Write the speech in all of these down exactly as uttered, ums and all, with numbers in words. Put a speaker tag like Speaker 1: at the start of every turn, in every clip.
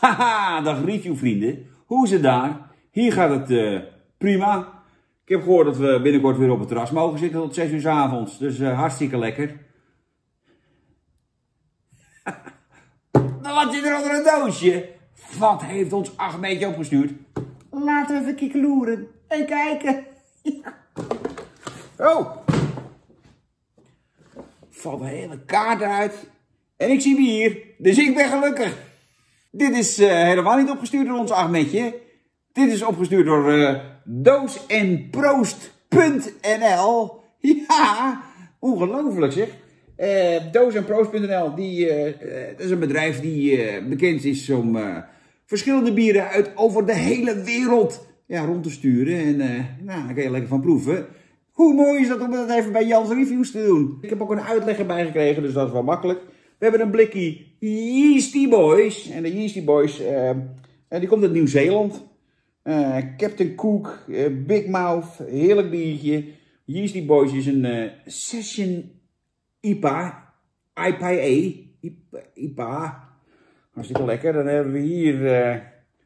Speaker 1: Haha, dag reviewvrienden. Hoe is het daar? Hier gaat het uh, prima. Ik heb gehoord dat we binnenkort weer op het terras mogen zitten tot zes uur 's avonds. Dus uh, hartstikke lekker. Wat zit er onder een doosje? Wat heeft ons Ahmedje opgestuurd? Laten we even kikkeloeren en kijken. Oh! Valt een hele kaart uit. En ik zie bier, dus ik ben gelukkig. Dit is uh, helemaal niet opgestuurd door ons Ahmedje. Dit is opgestuurd door uh, doos en proost punt n l. Ja, ongelooflijk zeg. Uh, doos en proost punt n l, die, uh, uh, dat is een bedrijf die uh, bekend is om uh, verschillende bieren uit over de hele wereld ja, rond te sturen. En uh, nou, daar kan je lekker van proeven. Hoe mooi is dat om dat even bij Jans Reviews te doen? Ik heb ook een uitleg erbij gekregen, dus dat is wel makkelijk. We hebben een blikje Yeasty Boys. En de Yeasty Boys, uh, die komt uit Nieuw-Zeeland. Uh, Captain Cook, uh, Big Mouth, heerlijk biertje. Yeasty Boys is een uh, Session I P A. I P A. I P A. Hartstikke lekker. Dan hebben we hier uh,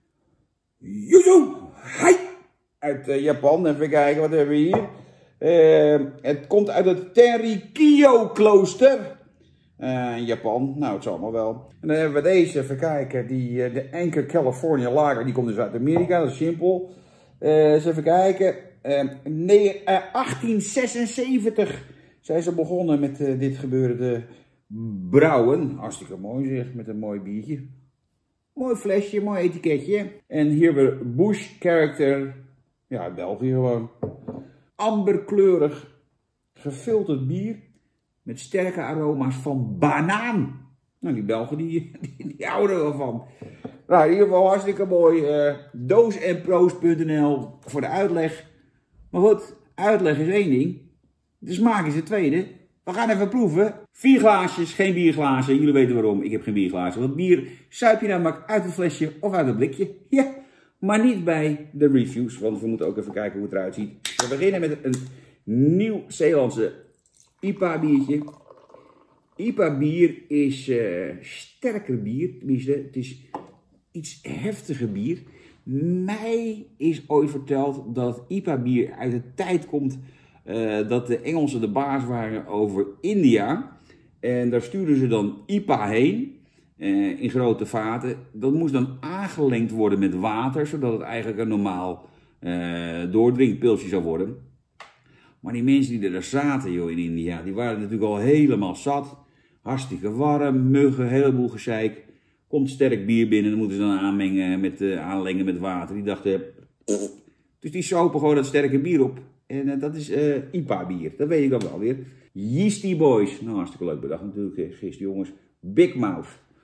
Speaker 1: Yuzu Hai uit uh, Japan. Even kijken, wat hebben we hier? Uh, het komt uit het Tenrikyo klooster. Uh, in Japan. Nou, het zal allemaal wel. En dan hebben we deze, even kijken. Die, uh, de Anchor California Lager. Die komt dus uit Amerika. Dat is simpel. Uh, eens even kijken. Uh, nee, uh, achttien zesenzeventig zijn ze begonnen met uh, dit gebeurde brouwen. Hartstikke mooi zeg. Met een mooi biertje. Mooi flesje, mooi etiketje. En hier weer Bush Character. Ja, België gewoon. Amberkleurig gefilterd bier. Met sterke aroma's van banaan. Nou, die Belgen die, die, die houden er wel van. Nou, in ieder geval hartstikke mooi. Uh, doos en proost punt n l voor de uitleg. Maar goed, uitleg is één ding. De smaak is het tweede. We gaan even proeven. Vier glaasjes, geen bierglazen. Jullie weten waarom. Ik heb geen bierglazen. Want bier suip je namelijk uit een flesje of uit een blikje. Ja, maar niet bij de reviews. Want we moeten ook even kijken hoe het eruit ziet. We beginnen met een Nieuw-Zeelandse I P A biertje. I P A bier is uh, sterker bier. Tenminste, het is iets heftiger bier. Mij is ooit verteld dat I P A bier uit de tijd komt uh, dat de Engelsen de baas waren over India. En daar stuurden ze dan I P A heen. Uh, in grote vaten. Dat moest dan aangelengd worden met water. Zodat het eigenlijk een normaal uh, doordrinkpilsje zou worden. Maar die mensen die er zaten joh, in India, die waren natuurlijk al helemaal zat. Hartstikke warm, muggen, een heleboel gezeik. Komt sterk bier binnen, dan moeten ze dan aanmengen met, uh, aanlengen met water. Die dachten, pff. Dus die sopen gewoon dat sterke bier op. En uh, dat is uh, I P A bier, dat weet ik dan wel weer. Yeasty Boys, nou hartstikke leuk bedacht natuurlijk, gisteren jongens. Big Mouth.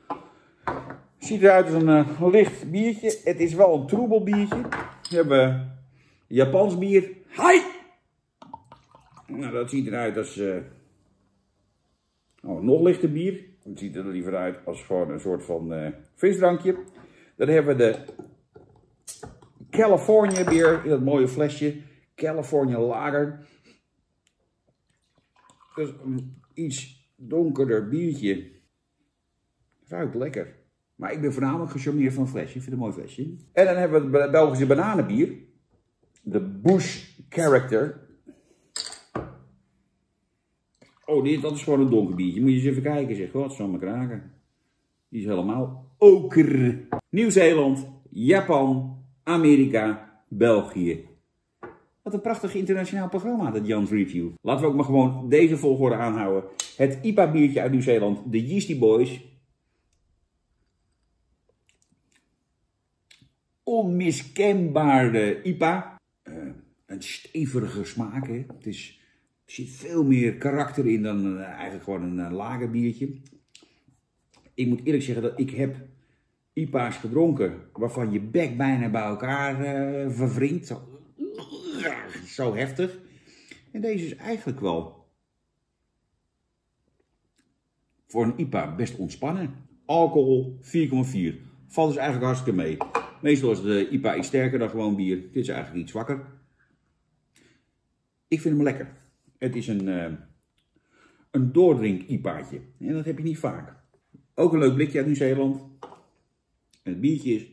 Speaker 1: Ziet eruit als een uh, licht biertje. Het is wel een troebel biertje. We hebben Japans bier. Hai! Nou, dat ziet eruit als uh, oh, nog lichter bier. Het ziet er liever uit als gewoon een soort van uh, visdrankje. Dan hebben we de California bier in dat mooie flesje. California Lager. Dat is een iets donkerder biertje. Ruikt lekker. Maar ik ben voornamelijk gecharmeerd van een flesje. Ik vind het een mooi flesje. En dan hebben we het Belgische bananenbier. De Bush Character. Oh, dit, dat is gewoon een donker biertje. Moet je eens even kijken, zeg. Wat zal me kraken. Die is helemaal oker. Nieuw-Zeeland, Japan, Amerika, België. Wat een prachtig internationaal programma, dat Jans Review. Laten we ook maar gewoon deze volgorde aanhouden. Het I P A biertje uit Nieuw-Zeeland, de Yeasty Boys. Onmiskenbare I P A. Uh, een stevige smaak, hè. Het is... Er zit veel meer karakter in dan uh, eigenlijk gewoon een uh, lagerbiertje. Ik moet eerlijk zeggen dat ik heb I P A's gedronken waarvan je bek bijna bij elkaar uh, verwringt. Zo, zo heftig. En deze is eigenlijk wel voor een I P A best ontspannen. Alcohol vier komma vier. Valt dus eigenlijk hartstikke mee. Meestal is de I P A iets sterker dan gewoon bier. Dit is eigenlijk iets zwakker. Ik vind hem lekker. Het is een, uh, een doordrink I P A'tje. En dat heb je niet vaak. Ook een leuk blikje uit Nieuw-Zeeland. En het biertje is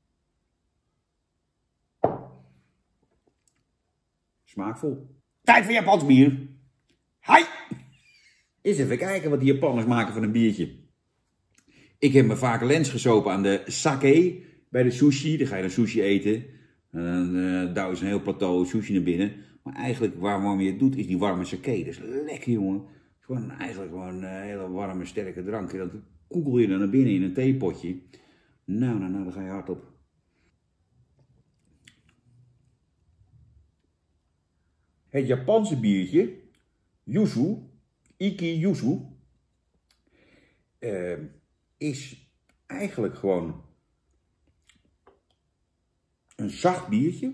Speaker 1: smaakvol. Tijd voor Japans bier. Hai! Eens even kijken wat die Japanners maken van een biertje. Ik heb me vaak lens gesopen aan de sake bij de sushi. Dan ga je dan sushi eten. En dan uh, douw je een heel plateau sushi naar binnen. Maar eigenlijk waarom je het doet is die warme sake. Dat is lekker, jongen. Gewoon eigenlijk gewoon een hele warme sterke drank. En dat koegel je dan naar binnen in een theepotje. Nou, nou, nou, daar ga je hard op. Het Japanse biertje, yuzu, Iki yuzu, uh, is eigenlijk gewoon een zacht biertje,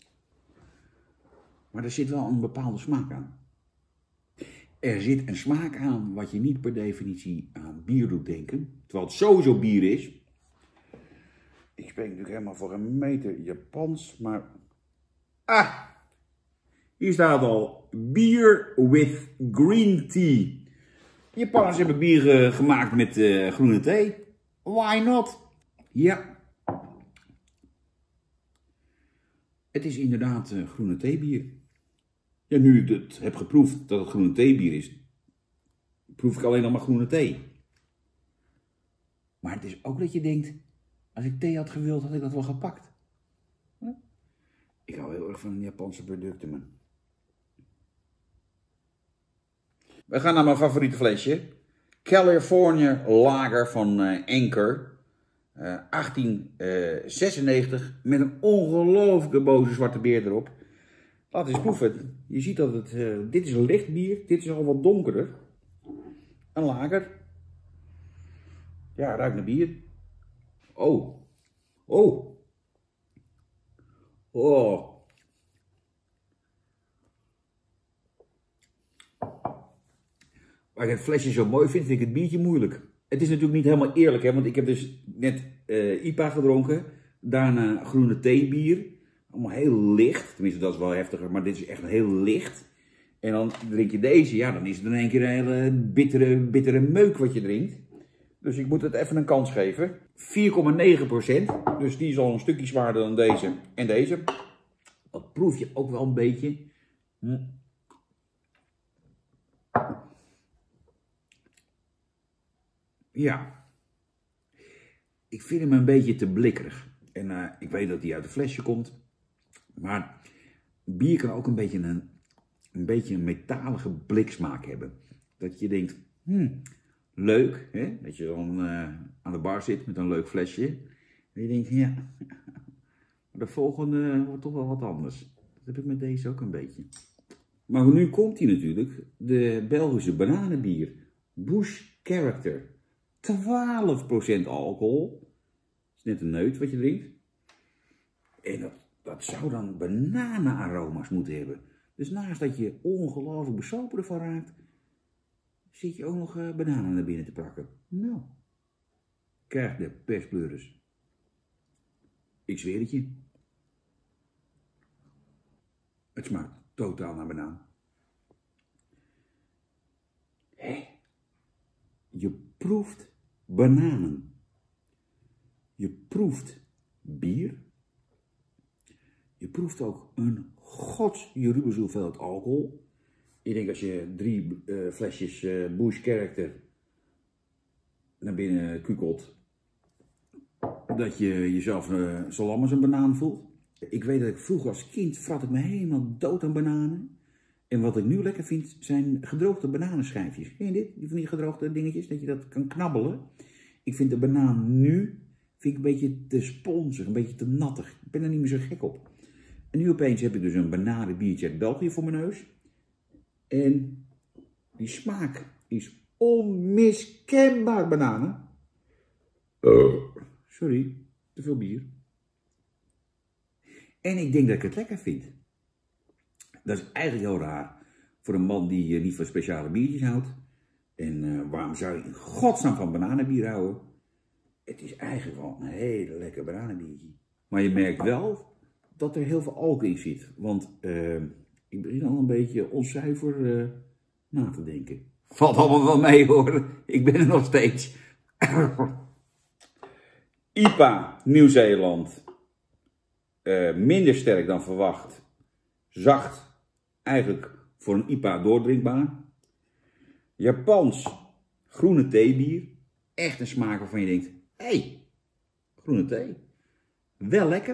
Speaker 1: maar er zit wel een bepaalde smaak aan. Er zit een smaak aan wat je niet per definitie aan bier doet denken, terwijl het sowieso bier is. Ik spreek natuurlijk helemaal voor een meter Japans, maar... Ah! Hier staat al, beer with green tea. De Japanners hebben bier uh, gemaakt met uh, groene thee. Why not? Ja. Het is inderdaad uh, groene theebier. Ja, nu ik het heb geproefd dat het groene theebier is, proef ik alleen nog maar groene thee. Maar het is ook dat je denkt, als ik thee had gewild, had ik dat wel gepakt. Huh? Ik hou heel erg van Japanse producten, man. We gaan naar mijn favoriete flesje. California Lager van uh, Anchor. Uh, achttien zesennegentig. Met een ongelooflijke boze zwarte beer erop. Laat eens proeven. Je ziet dat het... Uh, dit is een licht bier. Dit is al wat donkerder. Een lager. Ja, ruikt naar bier. Oh. Oh. Oh. Waar ik het flesje zo mooi vind, vind ik het biertje moeilijk. Het is natuurlijk niet helemaal eerlijk, hè, want ik heb dus net uh, I P A gedronken. Daarna groene theebier. Allemaal heel licht. Tenminste, dat is wel heftiger, maar dit is echt heel licht. En dan drink je deze, ja, dan is het in één keer een hele bittere, bittere meuk wat je drinkt. Dus ik moet het even een kans geven. vier komma negen procent. Dus die is al een stukje zwaarder dan deze en deze. Dat proef je ook wel een beetje. Hm. Ja, ik vind hem een beetje te blikkerig. En uh, ik weet dat hij uit een flesje komt. Maar bier kan ook een beetje een, een, beetje een metalige bliksmaak hebben. Dat je denkt, hmm, leuk. Hè? Dat je dan uh, aan de bar zit met een leuk flesje. En je denkt, ja, de volgende wordt toch wel wat anders. Dat heb ik met deze ook een beetje. Maar nu komt hij natuurlijk, de Belgische bananenbier. Bush Character. twaalf procent alcohol. Dat is net een neut wat je drinkt. En dat, dat zou dan bananenaroma's moeten hebben. Dus naast dat je ongelooflijk besopen ervan raakt, zit je ook nog uh, bananen naar binnen te pakken. Nou, krijg de perspleuris. Ik zweer het je. Het smaakt totaal naar banaan. Hé? Je proeft bananen. Je proeft bier. Je proeft ook een godsjerubels hoeveelheid alcohol. Ik denk als je drie uh, flesjes uh, Bush Character naar binnen kukelt, dat je jezelf uh, zo lam als een banaan voelt. Ik weet dat ik vroeger als kind frat ik me helemaal dood aan bananen. En wat ik nu lekker vind, zijn gedroogde bananenschijfjes. Ken je dit? Die van die gedroogde dingetjes, dat je dat kan knabbelen. Ik vind de banaan nu vind ik een beetje te sponsig, een beetje te nattig. Ik ben er niet meer zo gek op. En nu opeens heb ik dus een bananenbiertje uit België voor mijn neus. En die smaak is onmiskenbaar bananen. Uh, sorry, te veel bier. En ik denk dat ik het lekker vind. Dat is eigenlijk heel raar voor een man die uh, niet van speciale biertjes houdt. En uh, waarom zou je in godsnaam van bananenbier houden? Het is eigenlijk wel een hele lekker bananenbiertje. Maar je merkt wel dat er heel veel alcohol in zit. Want uh, ik begin al een beetje onzuiver uh, na te denken. Valt allemaal wel mee hoor. Ik ben er nog steeds. I P A Nieuw-Zeeland. Uh, minder sterk dan verwacht. Zacht. Eigenlijk voor een I P A doordrinkbaar. Japans groene theebier. Echt een smaak waarvan je denkt, hé, hey, groene thee. Wel lekker.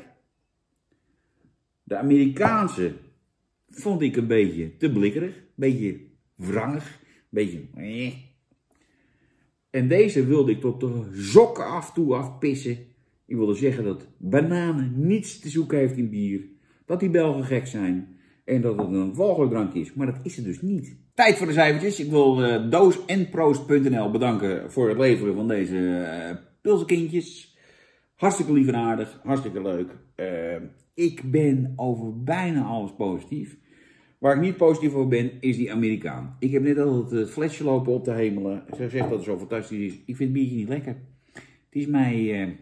Speaker 1: De Amerikaanse vond ik een beetje te blikkerig. Een beetje wrangig. Een beetje... Eh. En deze wilde ik tot de zokken af toe afpissen. Ik wilde zeggen dat bananen niets te zoeken heeft in bier. Dat die Belgen gek zijn. En dat het een walgelijk drankje is. Maar dat is het dus niet. Tijd voor de cijfertjes. Ik wil uh, doos en proost punt n l bedanken voor het leveren van deze uh, pilsenkindjes. Hartstikke lief en aardig. Hartstikke leuk. Uh, ik ben over bijna alles positief. Waar ik niet positief over ben, is die Amerikaan. Ik heb net al het flesje lopen op te hemelen. Ze zegt dat het zo fantastisch is. Ik vind het biertje niet lekker. Het is mij... Uh,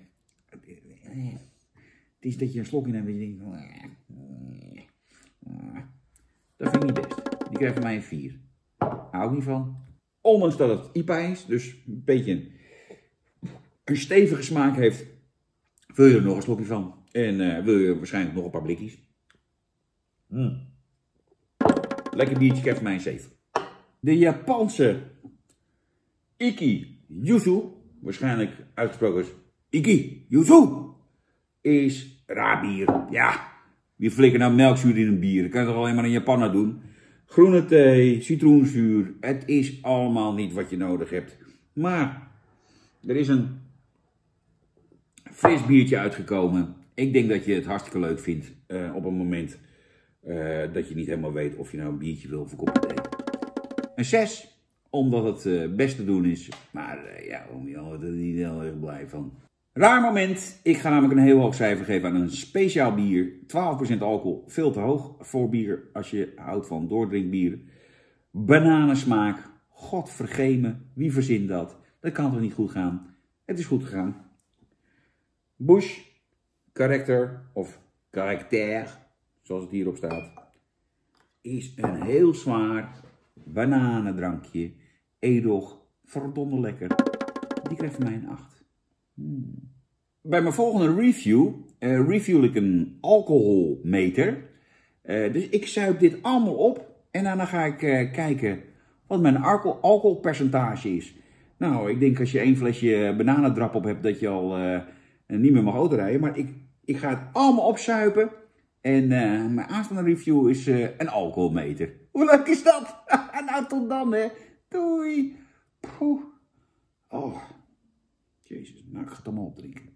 Speaker 1: het is dat je een slokje neemt en je denkt... Dat vind ik niet best. Die krijgt van mij een vier. Hou ik niet van. Ondanks dat het I P A is, dus een beetje een, een stevige smaak heeft, wil je er nog een slokje van. En uh, wil je waarschijnlijk nog een paar blikjes. Mm. Lekker biertje, krijgt van mij een zeven. De Japanse Iki Yuzu, waarschijnlijk uitgesproken is Iki Yuzu, is raar bier. Ja. Wie flikker nou melkzuur in een bier? Dat kan je toch alleen maar in Japan doen? Groene thee, citroenzuur. Het is allemaal niet wat je nodig hebt. Maar er is een fris biertje uitgekomen. Ik denk dat je het hartstikke leuk vindt. Uh, op een moment uh, dat je niet helemaal weet of je nou een biertje wil of een kopje thee. Een zes, omdat het uh, best te doen is. Maar uh, ja, om je er niet heel erg blij van. Raar moment. Ik ga namelijk een heel hoog cijfer geven aan een speciaal bier. twaalf procent alcohol. Veel te hoog voor bier als je houdt van doordrinkbier. Bananensmaak. God vergeet wie verzint dat? Dat kan toch niet goed gaan? Het is goed gegaan. Busch. Karakter. Of karakter. Zoals het hierop staat. Is een heel zwaar bananendrankje. Edel. Verdomme lekker. Die krijgt van mij een acht. Hmm. Bij mijn volgende review uh, review ik een alcoholmeter. Uh, dus ik zuip dit allemaal op en daarna ga ik uh, kijken wat mijn alcohol, alcoholpercentage is. Nou, ik denk als je één flesje bananendrap op hebt dat je al uh, niet meer mag autorijden. Maar ik, ik ga het allemaal opzuipen en uh, mijn aanstaande review is uh, een alcoholmeter. Hoe leuk is dat? Nou, tot dan hè. Doei. Poeh. Oh. Jezus, nou ik ga het allemaal opdrinken.